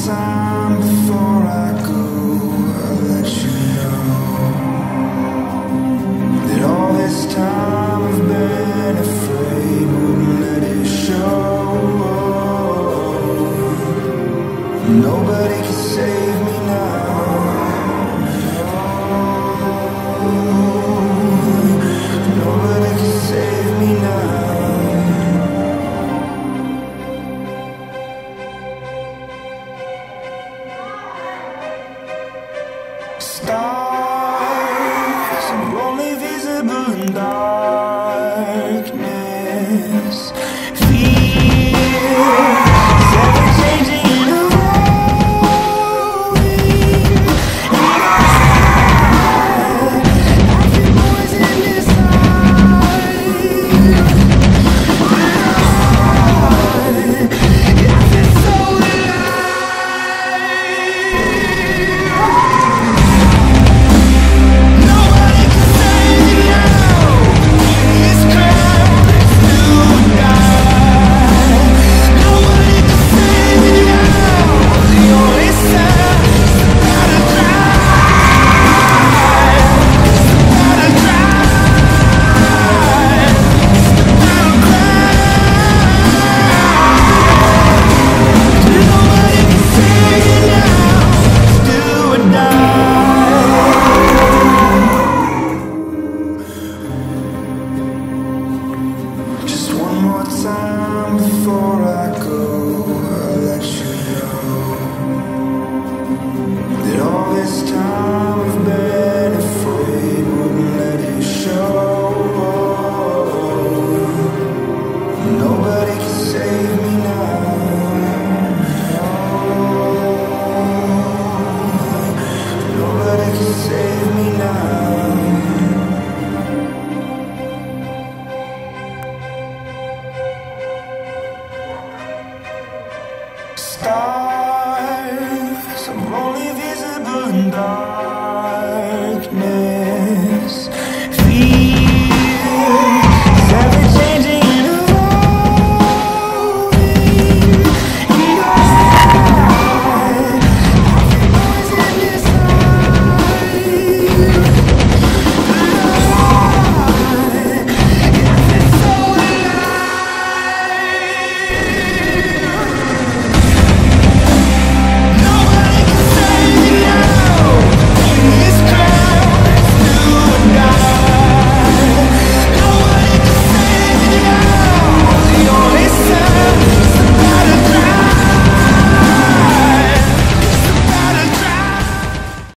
time before I go, I'll let you know that all this time I've been afraid wouldn't let it show. Nobody can save me now. Nobody can save me now. Stars are only visible in darkness. Fear is ever changing and evolving. I feel poison inside. I feel so time before I go, I'll let you know that all this time I've been afraid wouldn't let it show. Nobody can save me now. Nobody can save me now. Stars are only visible in dark.